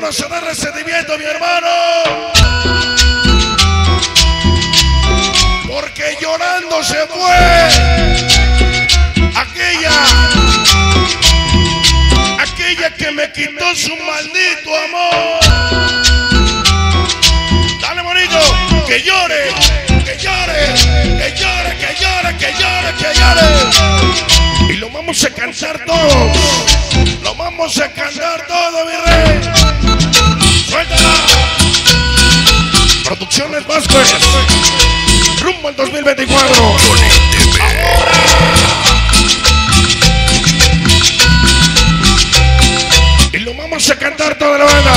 vámonos a darle sentimiento, mi hermano. Porque llorando se fue aquella que me quitó su maldito amor. Dale, bonito, que llore, que llore, que llore, que llore, que llore, que llore. Y lo vamos a cantar todos. Lo vamos a cantar todo, mi rey. Suéltala. Producciones Vázquez. Rumbo al 2024. Ahora. Y lo vamos a cantar toda la banda.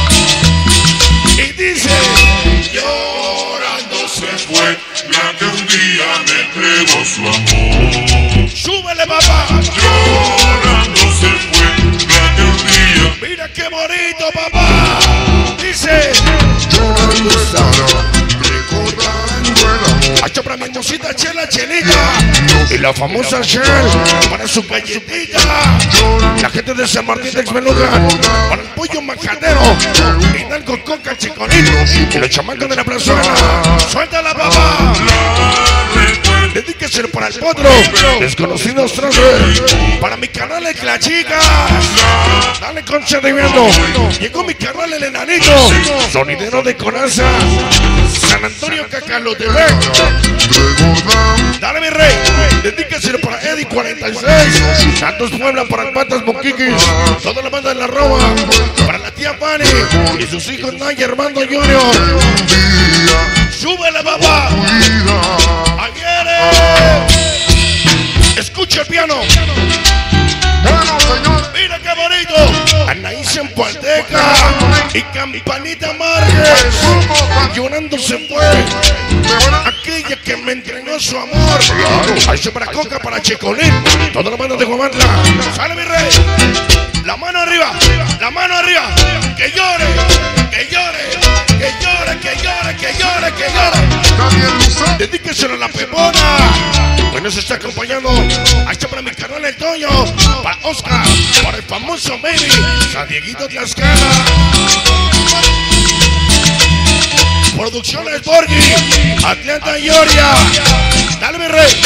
Y dice: llorando se fue la que un día me entregó su amor. Súbele, papá. Llorando se fue la que un día. Mira qué bonito, papá. Dice: Llorando estará, recordando el amor. hacho para mi hermosita Chela, Chelita. Y la famosa Shell para su galletita. La gente de San Martín de Exmeluga para el pollo majadero. Y dan con coca chiconito. Y los chamacos de la plazuela. Suéltala, papá. Dedíquese para el potro. Desconocidos troces. Para mi canal el Clachicas. Dale con sentimiento. Llegó mi canal el enanito. Sonidero de Conaza. San Antonio Cacalotepec. Dale, mi rey. Dedíquese para Eddie 46. Santos Puebla para el Patas Moquiquis. Toda la banda de la Roba. Para la tía Pani. Y sus hijos Naya Armando Junior. Súbele, papá. Ahí viene. Escucha el piano. Mira qué bonito. Anaís en Palteca y Campanita Márquez. Llorando se fue aquella que me entregó su amor. Ahí se para Coca, para Checolín. Toda la mano de Guamantla. Sale, mi rey. La mano arriba. La mano arriba. Que llore. Que llore. Que llore. Que llore. Que llore. Que llore. Dedíqueselo a la Pepona. Hoy nos está acompañando. Ahí está para mi carnal el Toño. Para Oscar. Para el famoso Baby. San Dieguito Tlaxcala. Producciones Borghi. Atlanta Georgia. Dale, mi rey.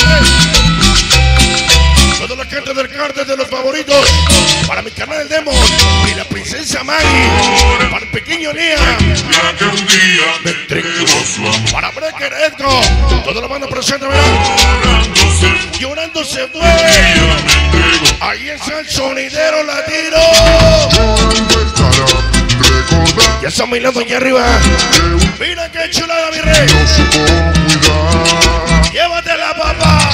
Toda la gente del cártel de los favoritos. Para mi canal el Demon. Y la princesa Maggie. Para el pequeño Nia. La que un día me entregó su amor. Para Brecker Edgo. Toda la banda presente, ¿verdad? Llorando se fue. Ahí está el sonidero latino. Ya está bailando allá arriba. Mira qué chulada, mi rey. Llévatela, papá.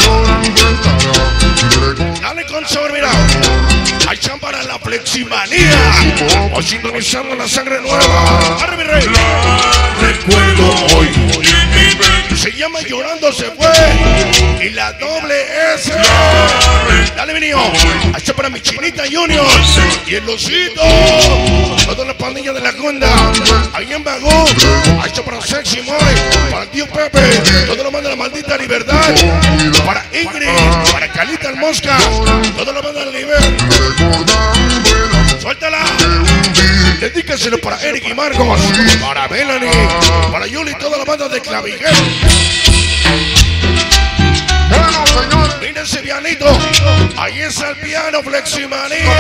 Dale con sabor, mira. Hay chan para la fleximanía. O sintonizando la sangre nueva. Arre, mi rey. Recuerdo hoy. Se llama Llorando se fue. Y la doble S. Dale, mi niño. Ahí está para mi Chinita Junior. Y el Osito. Toda la pandilla de la Conda. Ahí en Bagú. Ahí está para Sexy Moy. Para el tío Pepe. Todo lo manda la maldita libertad. Para Ingrid. Para Calita el Mosca. Todo lo manda el nivel. Suéltala. Dedíqueselo para Eric y Marcos. Para Melanie. Para Yuli y toda la banda de Clavijero. Mira ese pianito. Ahí está el piano Fleximanía.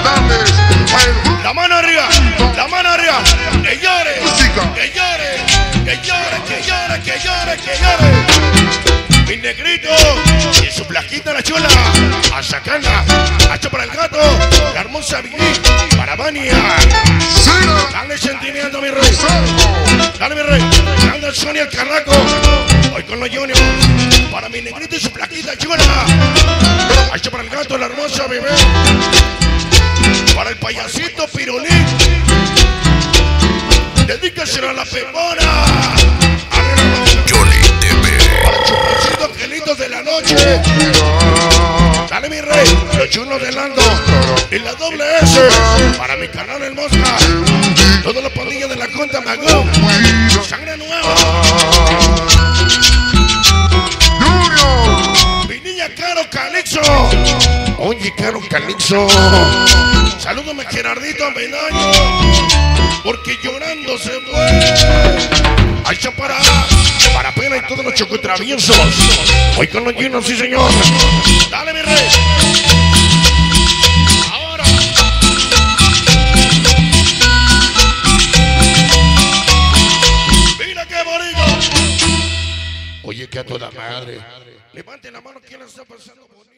La mano arriba. La mano arriba. Que llore. Que llore. Que llore. Que llore. Que llore. Que llore. Mi negrito y su plaquita la chula. A sacarla. Hacho para el gato. La hermosa Vini. Para Vania. Dale sentimiento, mi rey. Dale, mi rey. Anda Sonia el Carraco. Hoy con los Juniors. Para mi negrito y su plaquita chula. Hacho para el gato, la hermosa bebé. Para el payasito Pirulín. Dedícaselo a la Pepona. Para Chuponcito Angelitos de la noche. Dale, mi rey. Los chulos de Lando. Y la doble S. Para mi canal el Mosca. Todos los pandillas de la Conta Magú. Sangre nueva. Mi niña Caro Calixto. Oye, Caro Calixto. Salúdame, Gerardito Medaño. porque llorando se fue. Hay para pena y todos los chocotraviesos. Hoy con los llenos, sí señor. Dale mi rey. Ahora. Mira qué bonito. Oye, que a toda madre. Levanten la mano, ¿quién la está pasando bonito?